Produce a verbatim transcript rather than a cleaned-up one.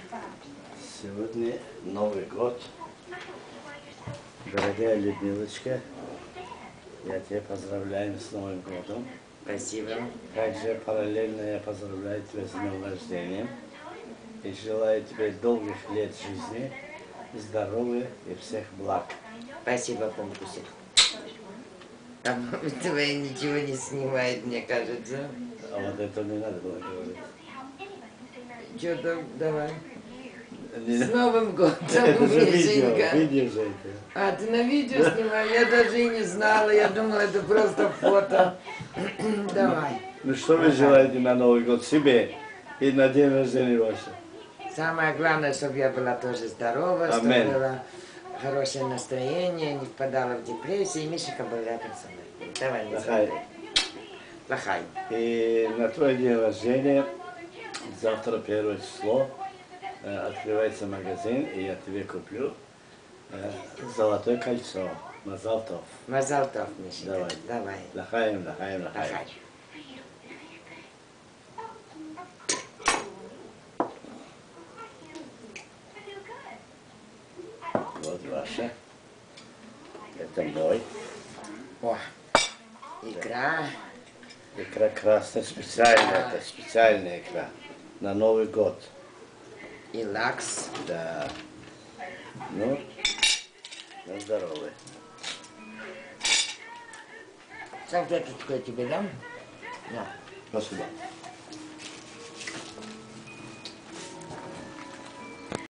Сегодня Новый год. Дорогая Людмилочка, я тебя поздравляю с Новым годом. Спасибо. Также параллельно я поздравляю тебя с днем рождения. И желаю тебе долгих лет жизни, здоровья и всех благ. Спасибо, Пампусик. А мама твоя ничего не снимает, мне кажется. А вот это не надо было говорить. Что-то давай. Не, С Новым годом, это же видео, Мишенька. видео же это. А, ты на видео снимаешь? Я даже и не знала, я думала, это просто фото. Давай. Ну что вы желаете на Новый год себе и на день рождения вашего? Самое главное, чтобы я была тоже здорова, чтобы Амен. было хорошее настроение, не впадала в депрессию, и Мишенька был рядом со мной. Давай, не Лахай. забывай. Лахай. И на твой день рождения, завтра первое число, э, открывается магазин, и я тебе куплю э, золотое кольцо. Мазалтов. Мазалтов, Мишенька. Давай. Давай. Лахаем, лахаем, лахаем. Лахай. Вот ваша. Это мой. О, икра. Икра красная, специальная, это специальная икра. На Новый год. И лакс. Да. Ну, на здоровье. Салфеточку я тебе дам? На. Спасибо.